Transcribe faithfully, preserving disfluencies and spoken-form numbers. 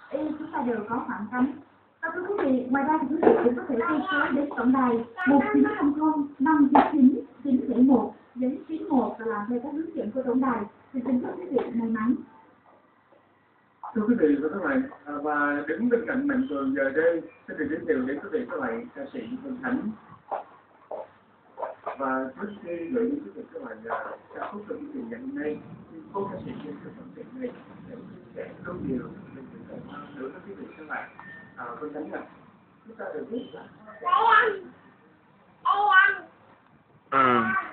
y chúng ta đều có khoảng trống. Và thưa quý vị, ngoài ra thì quý vị cũng có thể truy cập đến tổng đài một chín không không năm chín chín bảy một đến chín một và làm theo các hướng dẫn của tổng đài. Thì xin chúc quý vị may mắn. Thưa quý vị và các bạn, và đứng bên cạnh Mạnh Cường giờ đây, xin được giới thiệu đến quý vị các bạn ca sĩ Vân Khánh. Và trước khi gửi đến quý vị các bạn ca khúc của quý vị ngày hôm nay, cô ca sĩ trên thực phẩm này sẽ chia sẻ rất nhiều về những cái đối với quý vị các bạn. À, Vân Khánh ạ, chúng ta đều biết là